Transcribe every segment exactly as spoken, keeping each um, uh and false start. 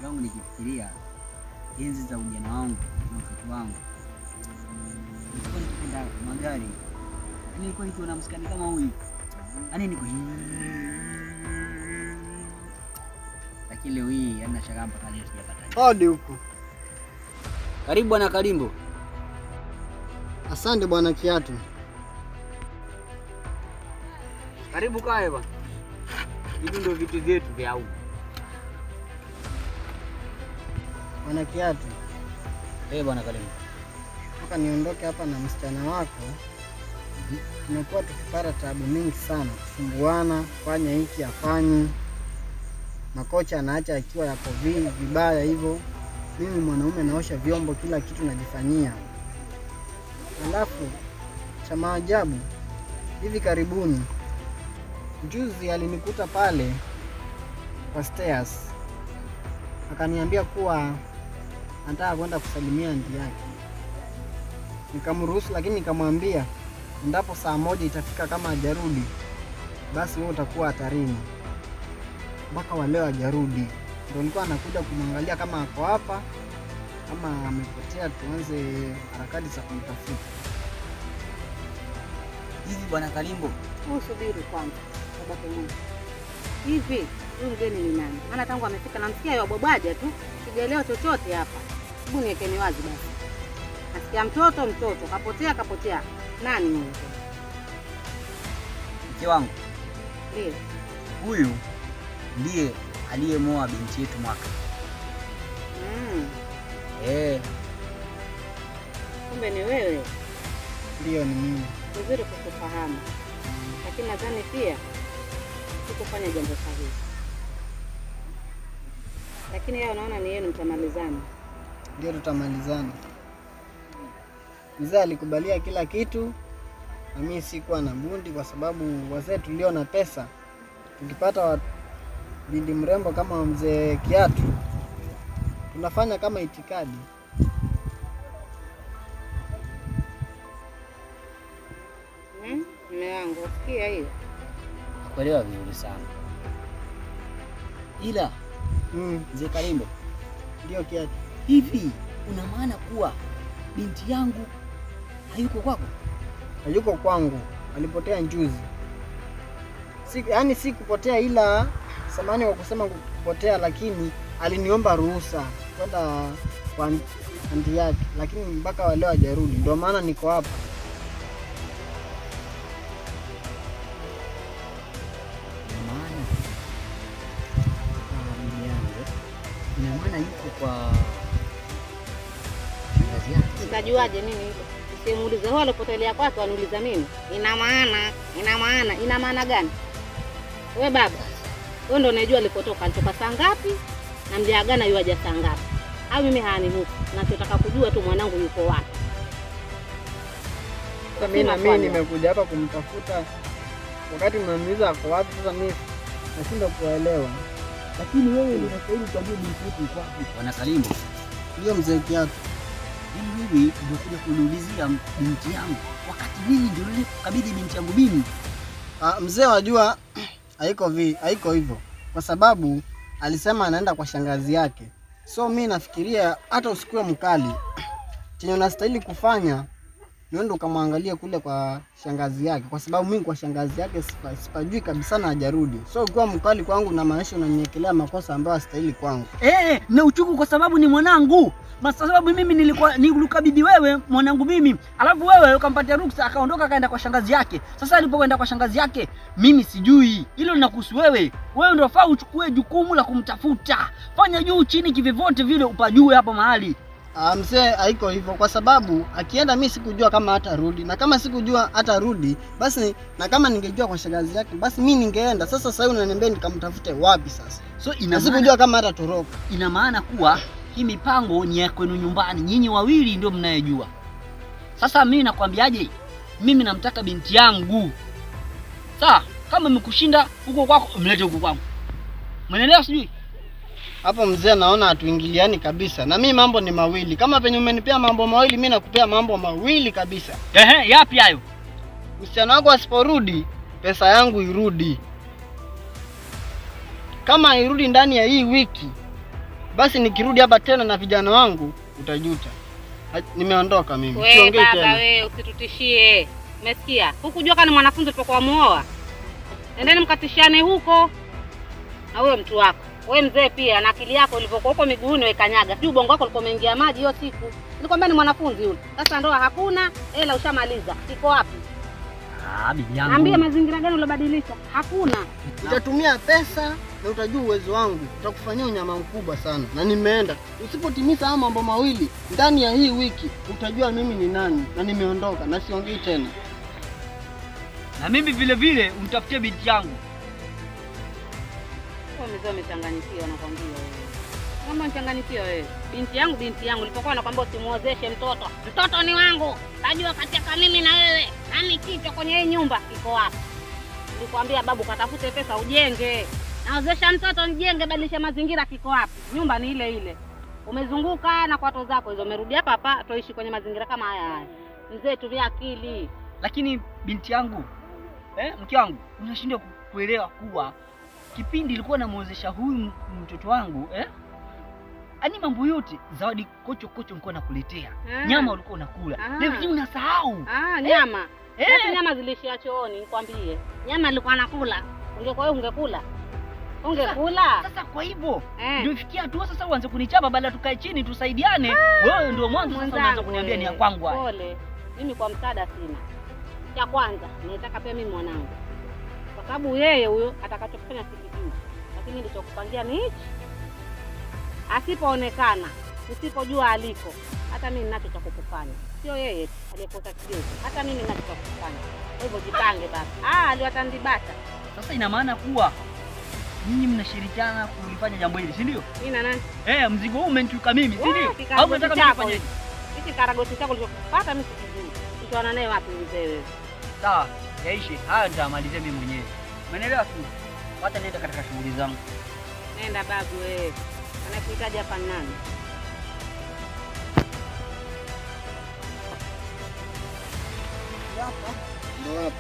wangu nikifikiria enzi za ujana wangu na utoto wangu. Nilikuwa nikipenda magari. Nilikuwa nikiona msikani kama huyu. Yaani niko lakini leo hii yana shaka mpaka leo sijapata. Hodi huko. Karibu bwana Kalimbo. Asante bwana Kiatu. Karibu kae bwana. Hivi ndio vitu vyetu vya huko. Bwana Kiatu. Eh bwana Kalimbo. Toka niondoke hapa na msichana wako. Tumekuwa tukipata taabu mingi sana, kusumbuana, kufanya hiki afanye. Makocha anaacha akiwa yako vile vibaya hivyo. Mimi mwanaume naosha vyombo, kila kitu najifanyia. Alafu cha maajabu, hivi karibuni juzi alinikuta pale kwa stairs. Akaniambia kuwa anataka kwenda kusalimia aunti yake. Nikamruhusu, lakini nikamwambia endapo saa moja itafika kama hajarudi, basi wewe utakuwa hatarini. Mpaka wa leo hajarudi. Ndio nilikuwa anakuja kumwangalia kama ako hapa, kama amepotea tuanze harakati za kumtafuta. Hivi bwana Kalimbo, usubiri kwanza. Baba yangu. Hivi huyu mgeni ni nani? Maana tangu amefika namsikia yeye bwabwaja tu. Sijaelewa chochote hapa. Hebu niwekeni wazi basi. Nasikia mtoto mtoto kapotea kapotea. Nani huyo? mke wangu. Ndio. Huyu ndiye aliyemoa binti yetu mwaka. Mm. Eh. Kumbe ni wewe. Ndio ni mimi. Vizuri kukufahamu. Lakini nadhani pia sikufanya jambo sahihi. Lakini yeye anaona ni yeye mtamalizana. Ndio tutamalizana. Mzee alikubalia kila kitu na mimi sikuwa na bundi, kwa sababu wazee tulio na pesa tukipata binti mrembo kama mzee Kiatu tunafanya kama itikadi. Hmm? Mume wangu, usikia hiyo? Kuelewa vizuri sana. Ila Mm. mzee Kalimbo, Ndio Kiatu. hivi una maana kuwa binti yangu hayuko kwako? Hayuko kwangu, alipotea juzi. Si, yani si kupotea, ila samani wa kusema kupotea, lakini aliniomba ruhusa kwenda kwa aunti yake, lakini mpaka wa leo hajarudi. Ndio maana niko hapa. Ina maana ah, bibi yangu, ina maana yuko kwa shangazi yake. Nitajuaje nini hilo? Simuulize wao alipotelea kwake, waniuliza mimi. Ina maana, ina maana, ina maana gani? Wewe baba, wewe ndio unajua alipotoka, alitoka saa ngapi na mjaagana yuaje saa ngapi? Au mimi haanihusu. Nachotaka kujua tu mwanangu yuko wapi. Sasa mimi na mimi nimekuja hapa kumtafuta. Wakati mnaniuliza ako wapi, sasa mimi nashindwa kuelewa. Lakini wewe ndio unastahili kujua binti yetu iko wapi. Bwana Kalimbo, Ndio mzee Kiatu. hivi hivi ndio kuja kuniulizia binti yangu wakati mimi ndio nile kukabidhi binti yangu mimi. Ah, mzee wajua haiko vi, haiko hivyo. Kwa sababu alisema anaenda kwa shangazi yake. So mimi nafikiria hata usikue mkali. Chenye unastahili kufanya niende ukamwangalia kule kwa shangazi yake, kwa sababu mimi kwa shangazi yake sipa, sipajui kabisa na hajarudi. So ukiwa mkali kwangu na maisha unaniekelea makosa ambayo hastahili kwangu. Eh, na uchuku kwa sababu ni mwanangu. Kwa sababu mimi nilikuwa nilikabidhi wewe mwanangu mimi. Alafu wewe ukampatia ruksa akaondoka kaenda kwa shangazi yake. Sasa alipokwenda kwa shangazi yake, mimi sijui. Hilo linakuhusu wewe. Wewe ndio faa uchukue jukumu la kumtafuta. Fanya juu chini kivyovyote vile upajue hapo mahali. Ah, mzee haiko hivyo, kwa sababu akienda mimi sikujua kama hatarudi, na kama sikujua hatarudi basi, na kama ningejua kwa shangazi yake basi mimi ningeenda. Sasa sasa unaniambia nikamtafute wapi sasa? So ina sikujua kama hatatoroka. Ina maana kuwa hii mipango ni ya kwenu nyumbani, nyinyi wawili ndio mnayejua. Sasa mimi nakwambiaje? Mimi namtaka binti yangu. Sawa, kama mmekushinda huko kwako, mlete huko kwangu. Mnaelewa sijui? Hapo mzee naona hatuingiliani kabisa. Na mimi mambo ni mawili. Kama penye umenipea mambo mawili, mimi nakupea mambo mawili kabisa. Ehe, yapi hayo? Msichana wako asiporudi, pesa yangu irudi. Kama irudi ndani ya hii wiki, Basi nikirudi hapa tena na vijana wangu utajuta. Nimeondoka mimi. Wewe baba wewe usitutishie. Umesikia? Hukujua kama mwanafunzi tulipokuwa muoa. Endeni mkatishane huko. Na wewe mtu wako. Wewe mzee pia na akili yako ilivyokuwa huko miguuni wewe kanyaga. Si ubongo wako ulikuwa umeingia maji hiyo siku. Nilikwambia ni mwanafunzi yule. Sasa ndoa hakuna, hela ushamaliza. Iko wapi? Ah, bibi yangu. Niambie mazingira gani ulobadilisha? Hakuna. Nitatumia pesa na utajua uwezo wangu. Utakufanyia unyama mkubwa sana. Na nimeenda. Usipotimiza haya mambo mawili ndani ya hii wiki utajua mimi ni nani na nimeondoka na siongei tena. Na mimi vile vile umtafutie binti yangu. Kwa mzee umechanganyikiwa nakwambia wewe. Kama mchanganyikiwa wewe. Binti yangu binti yangu nilipokuwa nakwambia usimuozeshe mtoto. Mtoto ni wangu. Najua katika mimi na wewe. Nani kichwa kwenye hii nyumba iko wapi? Nilikwambia babu katafute pesa ujenge. Naozesha mtoto nijenge badilisha mazingira kiko wapi? Nyumba ni ile ile. Umezunguka na kwato zako hizo umerudi hapa hapa toishi kwenye mazingira kama haya haya. Mzee tumia akili. Lakini binti yangu, eh, mke wangu, unashindwa kuelewa kuwa kipindi ilikuwa namuozesha huyu mtoto wangu, eh? Ani mambo yote zawadi kocho kocho nilikuwa nakuletea. Ah. Nyama ulikuwa unakula. Ah. Leo hii unasahau. Ah, nyama. Eh. Hata nyama zilishia chooni nikwambie. Nyama nilikuwa nakula. Ungekuwa wewe ungekula. Ungekula. Sasa kwa hivyo eh, ndio ifikia tu sasa uanze kunichapa baada tukae chini tusaidiane. Ah, wewe ndio mwanzo sasa unaanza kuniambia ni ya kwangu haya. Pole. Mimi kwa msaada sina. Cha kwanza nataka pia mimi mwanangu. Kwa sababu yeye huyo atakachofanya sikijui. Lakini nilichokupangia ni hichi. Asipoonekana, usipojua aliko, hata mimi ninacho cha kukufanya. Sio yeye aliyekosa kigezo. Hata mimi ninacho cha kukufanya. Kwa hivyo jipange baba. Ah, aliwatandibata. Sasa ina maana kuwa nyinyi mnashirikiana kulifanya jambo hili, si ndio? Mimi na nani? Eh, mzigo huu umenituka mimi, si ndio? Au unataka mimi nifanye nini? Hiki karagoti chako ulichopata mimi sikijui. Mtaona naye wapi mzee wewe? Sawa, yaishi. Haya nitamalizia mimi mwenyewe. Umeelewa tu? Hata nenda katika shughuli zangu. Nenda babu wewe. Anakuhitaji hapa nani? Hapa. Ndio hapa.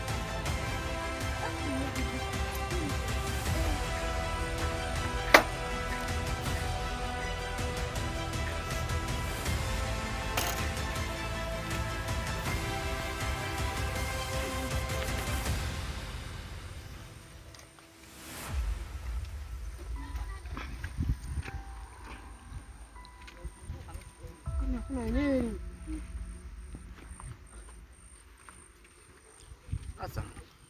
Sasa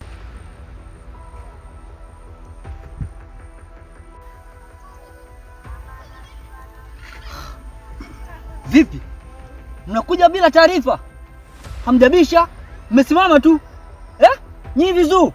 vipi? Mnakuja bila taarifa? Hamjabisha? Mmesimama tu. Eh? Nyinyi vizuu.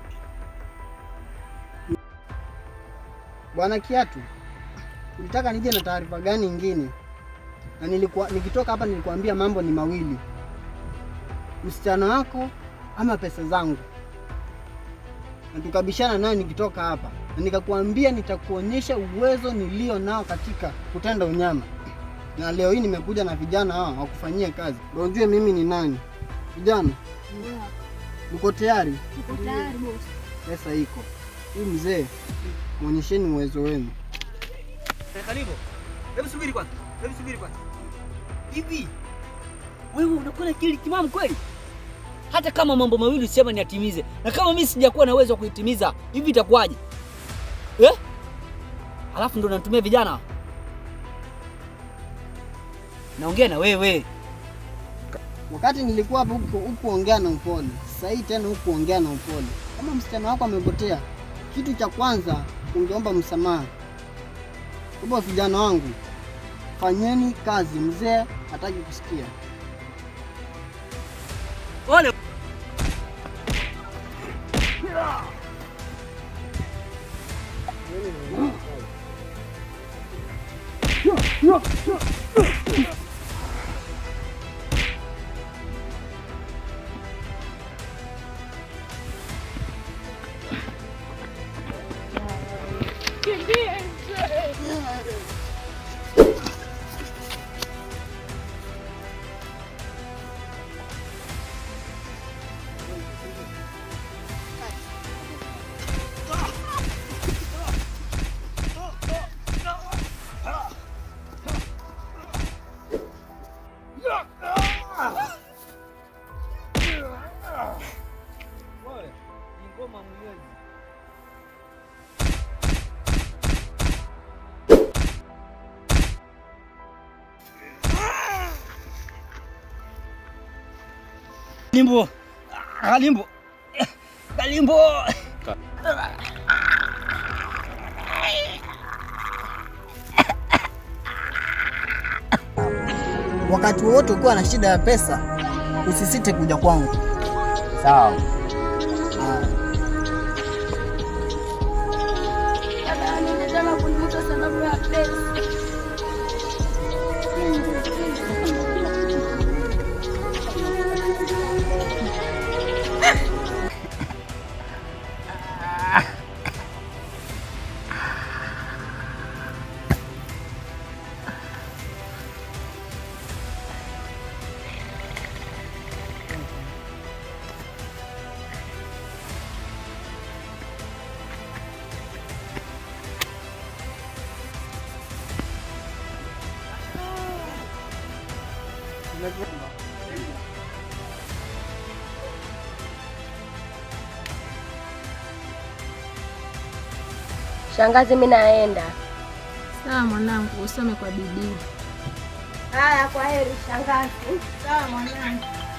Bwana Kiatu, ulitaka nije na taarifa gani nyingine? Na nilikuwa nikitoka hapa nilikwambia mambo ni mawili. Msichana wako ama pesa zangu. Na tukabishana nayo nikitoka hapa. Na nikakwambia nitakuonyesha uwezo nilio nao katika kutenda unyama. Na leo hii nimekuja na vijana hao wakufanyia kazi. Ndio ujue mimi ni nani. Vijana? Ndio. Uko tayari? Uko tayari boss. Pesa iko. Huyu mzee muonyesheni uwezo wenu. Karibu. Hebu subiri kwanza. Hebu subiri kwanza. Hivi wewe unakuwa na akili timamu kweli? Hata kama mambo mawili sema niatimize. Na kama mimi sijakuwa na uwezo wa kuitimiza, hivi itakuwaje? Eh? Alafu ndo natumia vijana. Naongea na wewe. Wakati nilikuwa hapo huko hukuongea na upole. Sasa hii tena hukuongea na upole. Kama msichana wako amepotea, kitu cha kwanza ungeomba msamaha. Kwa vijana wangu, fanyeni kazi, mzee hataki kusikia. Ole. Yo, yo, yo. ngoma mwenyewe. Limbo. Galimbo. Galimbo. Wakati wote ukiwa na shida ya pesa, usisite kuja kwangu. Sawa. Dada, ninataka kuniuza sababu ya pesa. Shangazi, mimi naenda. Sawa mwanangu, usome kwa bidii. Haya, kwa heri shangazi. Sawa mwanangu.